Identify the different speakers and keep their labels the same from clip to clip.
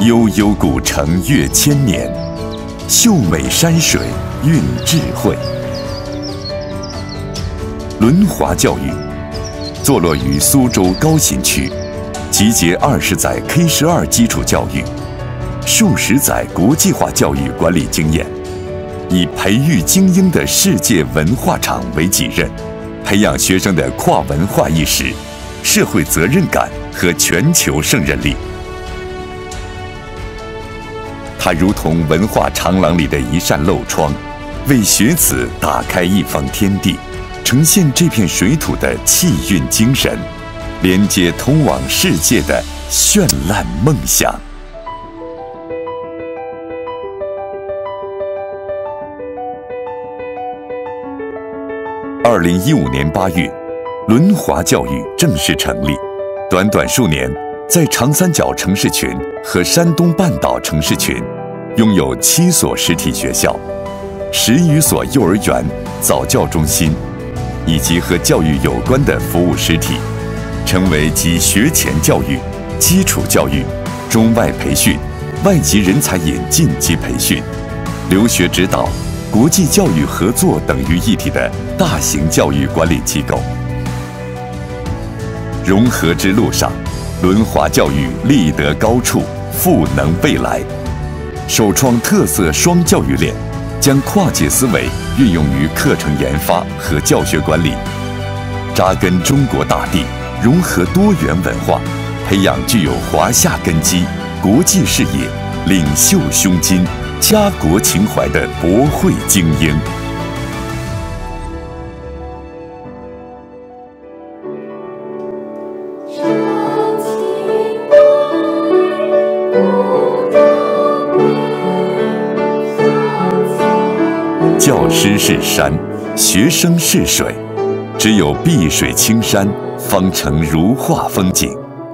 Speaker 1: 悠悠古城越千年，秀美山水蕴智慧。轮华教育坐落于苏州高新区，集结20载 K12基础教育，数十载国际化教育管理经验，以培育精英的世界文化场为己任，培养学生的跨文化意识、社会责任感和全球胜任力。它如同文化长廊里的一扇漏窗，为学子打开一方天地，呈现这片水土的气韵精神，连接通往世界的绚烂梦想。2015年8月，轮华教育正式成立。短短数年，在长三角城市群和山东半岛城市群，拥有7所实体学校、10余所幼儿园、早教中心，以及和教育有关的服务实体，成为集学前教育、基础教育、中外培训、外籍人才引进及培训、留学指导、国际教育合作等于一体的大型教育管理机构。融合之路上，轮华教育立得高处，赋能未来。首创特色双教育链，将跨界思维运用于课程研发和教学管理，扎根中国大地，融合多元文化，培养具有华夏根基、国际视野、领袖胸襟、家国情怀的博汇精英。教师是山，学生是水，只有碧水青山，方成如画风景。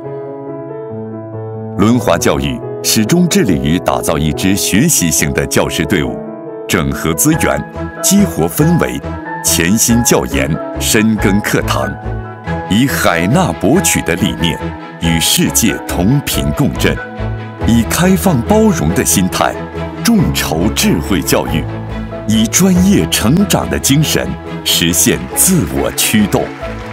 Speaker 1: 轮华教育始终致力于打造一支学习型的教师队伍，整合资源，激活氛围，潜心教研，深耕课堂，以海纳博取的理念与世界同频共振，以开放包容的心态众筹智慧教育，以专业成长的精神实现自我驱动。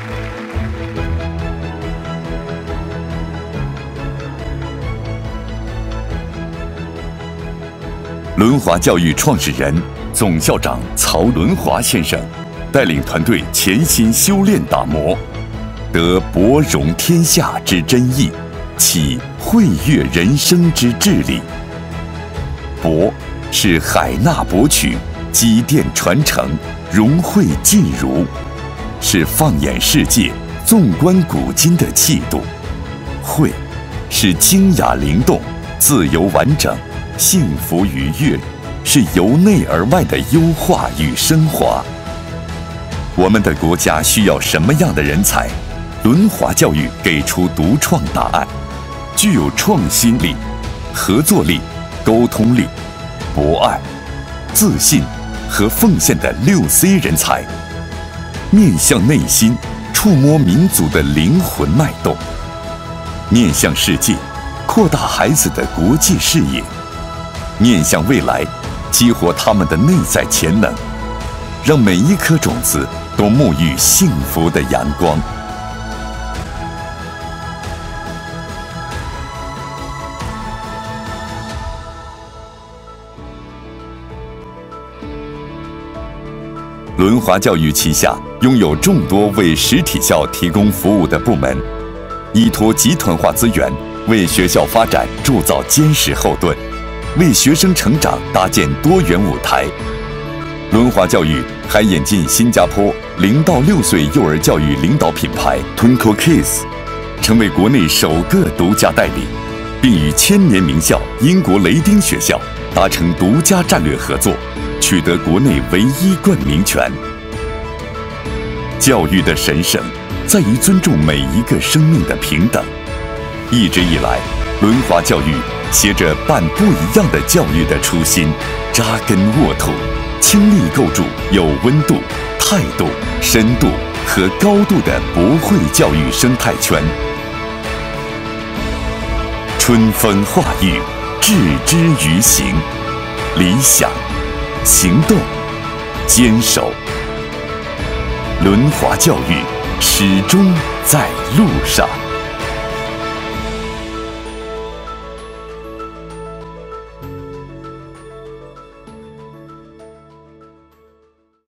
Speaker 1: 轮华教育创始人、总校长曹轮华先生带领团队潜心修炼打磨，得博融天下之真意，启慧悦人生之智力。博是海纳博取、积淀传承、融汇浸儒，是放眼世界、纵观古今的气度；慧是精雅灵动、自由完整、幸福愉悦，是由内而外的优化与升华。我们的国家需要什么样的人才？轮华教育给出独创答案：具有创新力、合作力、沟通力、博爱、自信和奉献的6C 人才，面向内心，触摸民族的灵魂脉动；面向世界，扩大孩子的国际视野；面向未来，激活他们的内在潜能，让每一颗种子都沐浴幸福的阳光。轮华教育旗下拥有众多为实体校提供服务的部门，依托集团化资源，为学校发展铸造坚实后盾，为学生成长搭建多元舞台。轮华教育还引进新加坡0到6岁幼儿教育领导品牌 Twinkle Kids， 成为国内首个独家代理，并与千年名校英国雷丁学校达成独家战略合作，取得国内唯一冠名权。教育的神圣在于尊重每一个生命的平等。一直以来，轮华教育携着办不一样的教育的初心，扎根沃土，倾力构筑有温度、态度、深度和高度的博汇教育生态圈。春风化育， 置之于行，理想、行动、坚守。轮华教育始终在路上。